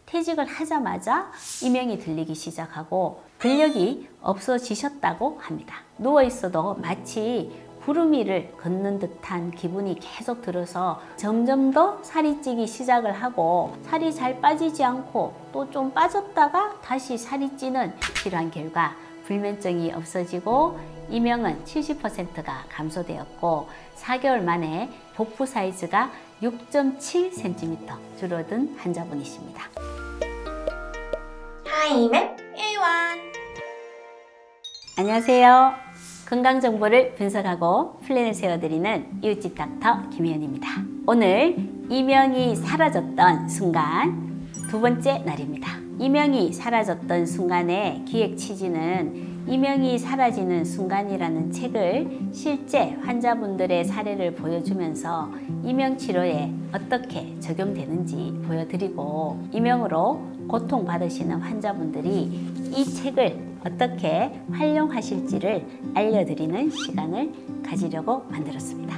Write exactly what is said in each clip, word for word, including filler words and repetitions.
퇴직을 하자마자 이명이 들리기 시작하고 근력이 없어지셨다고 합니다. 누워있어도 마치 구름 위를 걷는 듯한 기분이 계속 들어서 점점 더 살이 찌기 시작을 하고 살이 잘 빠지지 않고 또 좀 빠졌다가 다시 살이 찌는 이러한 결과 불면증이 없어지고 이명은 칠십 퍼센트가 감소되었고 사 개월 만에 복부 사이즈가 육 점 칠 센티미터 줄어든 환자분이십니다. 하이맵 일원 안녕하세요. 건강정보를 분석하고 플랜을 세워드리는 이웃집 닥터 김혜연입니다. 오늘 이명이 사라졌던 순간 두 번째 날입니다. 이명이 사라졌던 순간의 기획 취지는 이명이 사라지는 순간이라는 책을 실제 환자분들의 사례를 보여주면서 이명 치료에 어떻게 적용되는지 보여드리고 이명으로 고통받으시는 환자분들이 이 책을 어떻게 활용하실지를 알려드리는 시간을 가지려고 만들었습니다.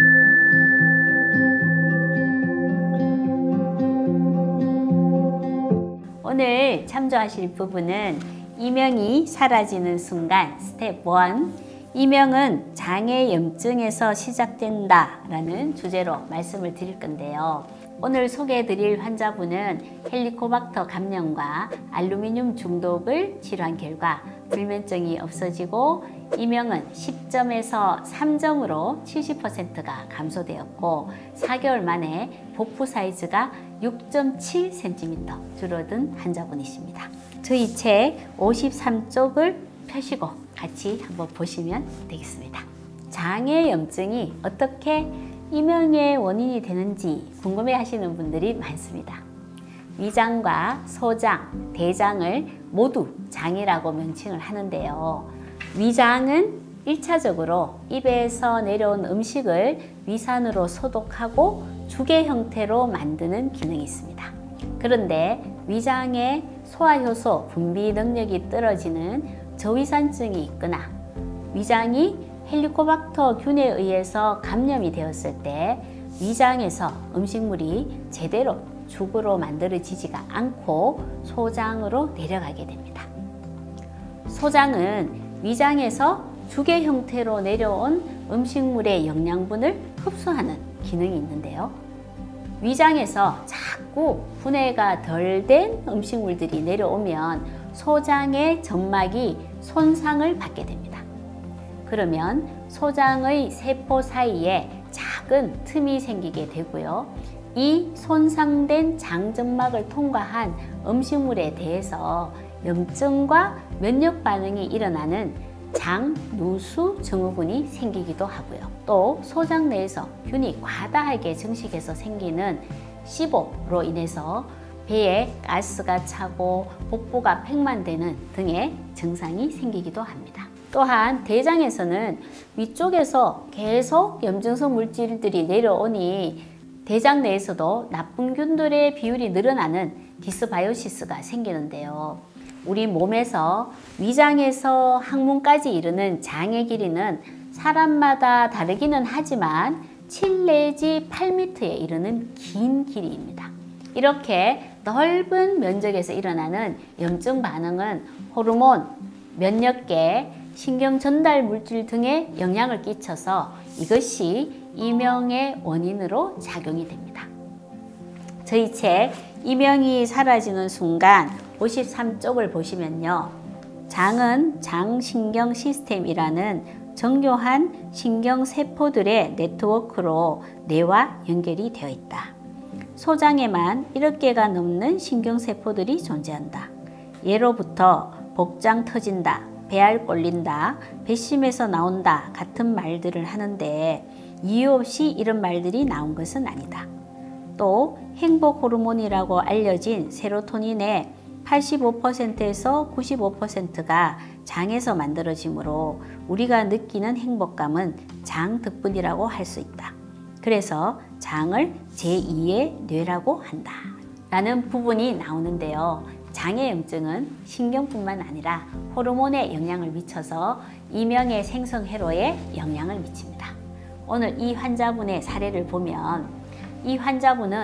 오늘 참조하실 부분은 이명이 사라지는 순간 스텝 일, 이명은 장애염증에서 시작된다 라는 주제로 말씀을 드릴 건데요. 오늘 소개해 드릴 환자분은 헬리코박터 감염과 알루미늄 중독을 치료한 결과 불면증이 없어지고 이명은 십 점에서 삼 점으로 칠십 퍼센트가 감소되었고 사 개월 만에 복부 사이즈가 육 점 칠 센티미터 줄어든 환자분이십니다. 저희 책 오십삼 쪽을 펴시고 같이 한번 보시면 되겠습니다. 장애염증이 어떻게 이명의 원인이 되는지 궁금해 하시는 분들이 많습니다. 위장과 소장, 대장을 모두 장이라고 명칭을 하는데요. 위장은 일 차적으로 입에서 내려온 음식을 위산으로 소독하고 주개 형태로 만드는 기능이 있습니다. 그런데 위장의 소화효소 분비 능력이 떨어지는 저위산증이 있거나 위장이 헬리코박터 균에 의해서 감염이 되었을 때 위장에서 음식물이 제대로 죽으로 만들어지지가 않고 소장으로 내려가게 됩니다. 소장은 위장에서 주개 형태로 내려온 음식물의 영양분을 흡수하는 기능이 있는데요. 위장에서 자꾸 분해가 덜 된 음식물들이 내려오면 소장의 점막이 손상을 받게 됩니다. 그러면 소장의 세포 사이에 작은 틈이 생기게 되고요. 이 손상된 장점막을 통과한 음식물에 대해서 염증과 면역 반응이 일어나는 장누수 증후군이 생기기도 하고요. 또 소장 내에서 균이 과다하게 증식해서 생기는 시보로 인해서 배에 가스가 차고 복부가 팽만되는 등의 증상이 생기기도 합니다. 또한 대장에서는 위쪽에서 계속 염증성 물질들이 내려오니 대장 내에서도 나쁜 균들의 비율이 늘어나는 디스바이오시스가 생기는데요. 우리 몸에서 위장에서 항문까지 이르는 장의 길이는 사람마다 다르기는 하지만 칠 내지 팔 미터에 이르는 긴 길이입니다. 이렇게 넓은 면적에서 일어나는 염증 반응은 호르몬, 면역계, 신경 전달 물질 등에 영향을 끼쳐서 이것이 이명의 원인으로 작용이 됩니다. 저희 책 이명이 사라지는 순간 오십삼 쪽을 보시면요. 장은 장신경 시스템이라는 정교한 신경세포들의 네트워크로 뇌와 연결이 되어 있다. 소장에만 일억 개가 넘는 신경세포들이 존재한다. 예로부터 복장 터진다, 배알 꼴린다, 배심에서 나온다 같은 말들을 하는데 이유 없이 이런 말들이 나온 것은 아니다. 또 행복 호르몬이라고 알려진 세로토닌의 팔십오 퍼센트에서 구십오 퍼센트가 장에서 만들어지므로 우리가 느끼는 행복감은 장 덕분이라고 할 수 있다. 그래서 장을 제이의 뇌라고 한다 라는 부분이 나오는데요. 장애염증은 신경뿐만 아니라 호르몬에 영향을 미쳐서 이명의 생성회로에 영향을 미칩니다. 오늘 이 환자분의 사례를 보면 이 환자분은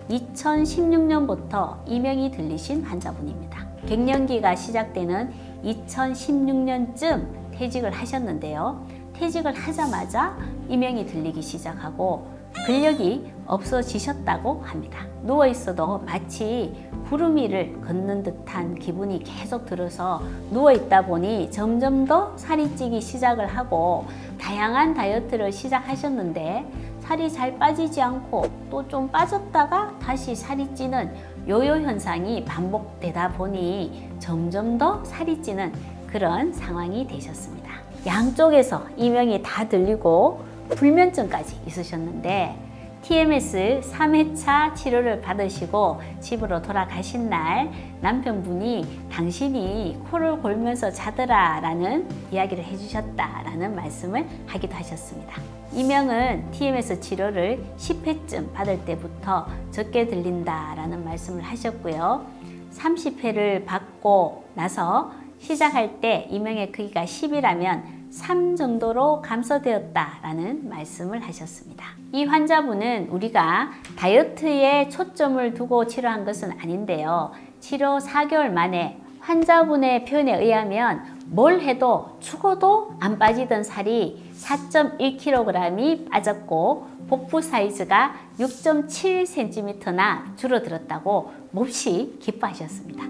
이천십육 년부터 이명이 들리신 환자분입니다. 갱년기가 시작되는 이천십육 년쯤 퇴직을 하셨는데요. 퇴직을 하자마자 이명이 들리기 시작하고 근력이 없어지셨다고 합니다. 누워있어도 마치 구름 위를 걷는 듯한 기분이 계속 들어서 누워있다 보니 점점 더 살이 찌기 시작을 하고 다양한 다이어트를 시작하셨는데 살이 잘 빠지지 않고 또 좀 빠졌다가 다시 살이 찌는 요요 현상이 반복되다 보니 점점 더 살이 찌는 그런 상황이 되셨습니다. 양쪽에서 이명이 다 들리고 불면증까지 있으셨는데 티엠에스 삼 회차 치료를 받으시고 집으로 돌아가신 날 남편분이 당신이 코를 골면서 자더라 라는 이야기를 해주셨다 라는 말씀을 하기도 하셨습니다. 이명은 티엠에스 치료를 십 회쯤 받을 때부터 적게 들린다 라는 말씀을 하셨고요. 삼십 회를 받고 나서 시작할 때 이명의 크기가 십이라면 삼 정도로 감소되었다라는 말씀을 하셨습니다. 이 환자분은 우리가 다이어트에 초점을 두고 치료한 것은 아닌데요. 치료 사 개월 만에 환자분의 표현에 의하면 뭘 해도 죽어도 안 빠지던 살이 사 점 일 킬로그램이 빠졌고 복부 사이즈가 육 점 칠 센티미터나 줄어들었다고 몹시 기뻐하셨습니다.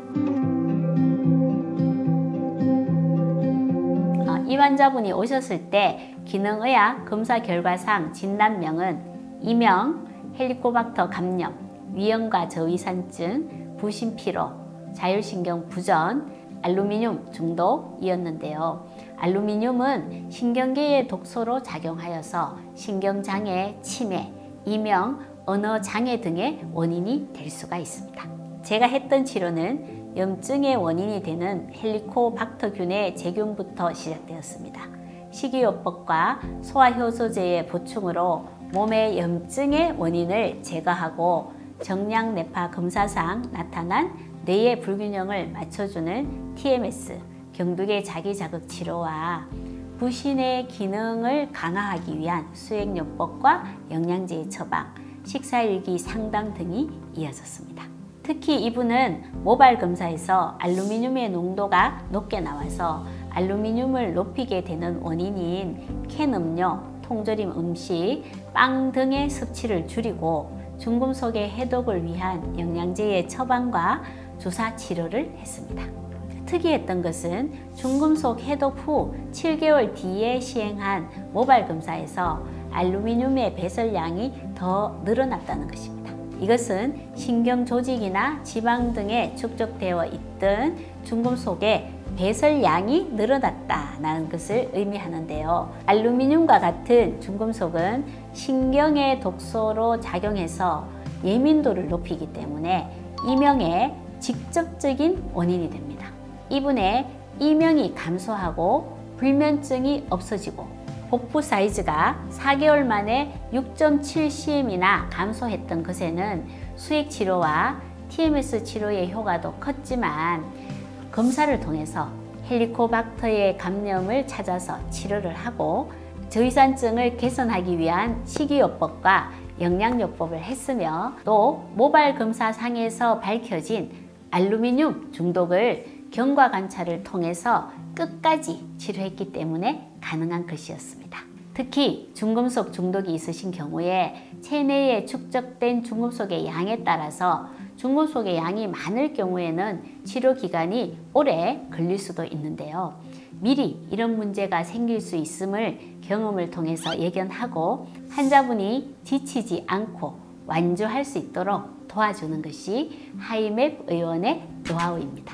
이 환자분이 오셨을 때 기능의학 검사 결과상 진단명은 이명, 헬리코박터 감염, 위염과 저위산증, 부신피로, 자율신경 부전, 알루미늄 중독이었는데요. 알루미늄은 신경계의 독소로 작용하여서 신경장애, 치매, 이명, 언어장애 등의 원인이 될 수가 있습니다. 제가 했던 치료는 염증의 원인이 되는 헬리코박터균의 제균부터 시작되었습니다. 식이요법과 소화효소제의 보충으로 몸의 염증의 원인을 제거하고 정량내파 검사상 나타난 뇌의 불균형을 맞춰주는 티엠에스, 경두계 자기자극 치료와 부신의 기능을 강화하기 위한 수액요법과 영양제의 처방, 식사일기 상담 등이 이어졌습니다. 특히 이분은 모발 검사에서 알루미늄의 농도가 높게 나와서 알루미늄을 높이게 되는 원인인 캔 음료, 통조림 음식, 빵 등의 섭취를 줄이고 중금속의 해독을 위한 영양제의 처방과 주사 치료를 했습니다. 특이했던 것은 중금속 해독 후 칠 개월 뒤에 시행한 모발 검사에서 알루미늄의 배설량이 더 늘어났다는 것입니다. 이것은 신경 조직이나 지방 등에 축적되어 있던 중금속의 배설량이 늘어났다는 것을 의미하는데요. 알루미늄과 같은 중금속은 신경의 독소로 작용해서 예민도를 높이기 때문에 이명의 직접적인 원인이 됩니다. 이분의 이명이 감소하고 불면증이 없어지고 복부 사이즈가 사 개월 만에 육 점 칠 씨엠이나 감소했던 것에는 수액 치료와 티엠에스 치료의 효과도 컸지만 검사를 통해서 헬리코박터의 감염을 찾아서 치료를 하고 저위산증을 개선하기 위한 식이요법과 영양요법을 했으며 또 모발 검사상에서 밝혀진 알루미늄 중독을 경과 관찰을 통해서 끝까지 치료했기 때문에 가능한 것이었습니다. 특히 중금속 중독이 있으신 경우에 체내에 축적된 중금속의 양에 따라서 중금속의 양이 많을 경우에는 치료 기간이 오래 걸릴 수도 있는데요. 미리 이런 문제가 생길 수 있음을 경험을 통해서 예견하고 환자분이 지치지 않고 완주할 수 있도록 도와주는 것이 하이맵 의원의 노하우입니다.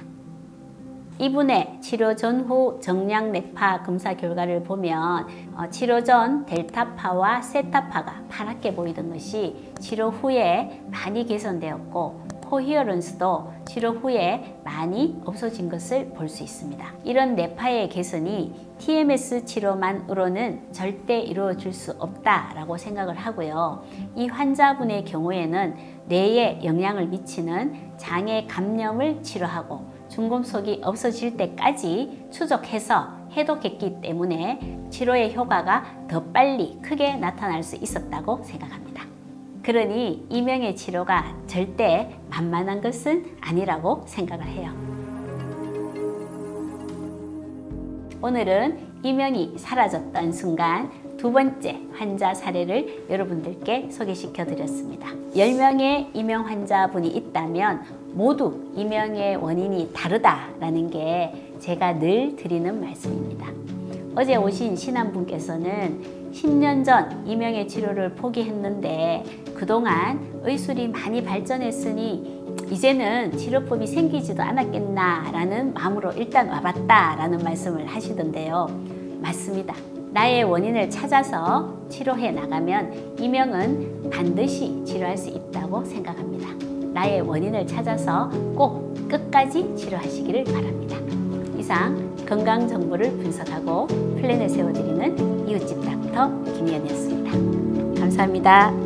이분의 치료 전후 정량내파 검사 결과를 보면 어, 치료 전 델타파와 세타파가 파랗게 보이던 것이 치료 후에 많이 개선되었고 코히어런스도 치료 후에 많이 없어진 것을 볼 수 있습니다. 이런 뇌파의 개선이 티엠에스 치료만으로는 절대 이루어질 수 없다라고 생각을 하고요. 이 환자분의 경우에는 뇌에 영향을 미치는 장애 감염을 치료하고 중금속이 없어질 때까지 추적해서 해독했기 때문에 치료의 효과가 더 빨리 크게 나타날 수 있었다고 생각합니다. 그러니 이명의 치료가 절대 만만한 것은 아니라고 생각을 해요. 오늘은 이명이 사라졌던 순간 두 번째 환자 사례를 여러분들께 소개시켜 드렸습니다. 열 명의 이명 환자분이 있다면 모두 이명의 원인이 다르다라는 게 제가 늘 드리는 말씀입니다. 어제 오신 신한분께서는 십 년 전 이명의 치료를 포기했는데 그동안 의술이 많이 발전했으니 이제는 치료법이 생기지도 않았겠나 라는 마음으로 일단 와봤다 라는 말씀을 하시던데요. 맞습니다. 나의 원인을 찾아서 치료해 나가면 이명은 반드시 치료할 수 있다고 생각합니다. 나의 원인을 찾아서 꼭 끝까지 치료하시기를 바랍니다. 이상 건강 정보를 분석하고 플랜을 세워드리는 이웃집 닥터 김희연이었습니다. 감사합니다.